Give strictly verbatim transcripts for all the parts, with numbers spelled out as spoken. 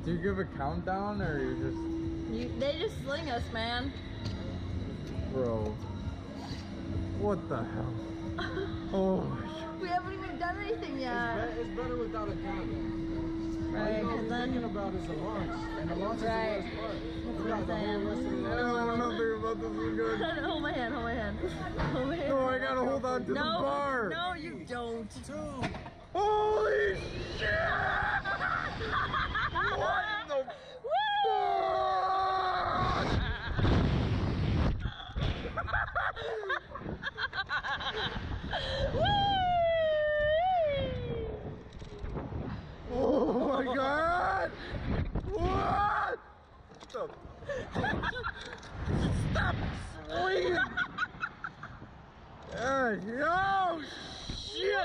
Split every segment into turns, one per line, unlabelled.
Do you give a countdown or you just...
You, they just sling us, man.
Bro. What the hell? Oh my God.
We haven't even done anything yet.
It's, be it's better without a countdown.
Right,
All
because
you're
then...
thinking about is the launch. And the launch
Right.
is the worst part.
That's
We
what
got
I'm
the whole
saying.
rest of the
I don't know nothing about this is good.
Hold my hand, hold my hand. Hold my hand.
No, I gotta hold on to
no,
the bar.
No, you don't.
Two.
Holy shit! What the fuck? Oh my God! What? Stop! Stop swinging! Uh, oh shit!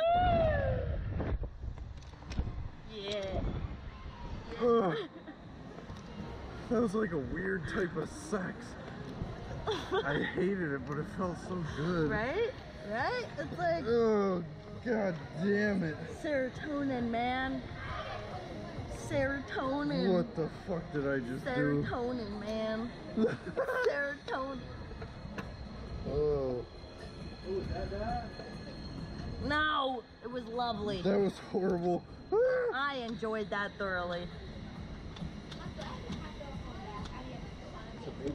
Yeah.
Ugh. That was like a weird type of sex. I hated it, but it felt so good.
Right? Right? It's like
Oh, God damn it.
serotonin, man. Serotonin.
What the fuck did I just
Serotonin, man. Serotonin.
do? Oh,
No, it was lovely.
that was horrible.
I enjoyed that thoroughly.
It's a big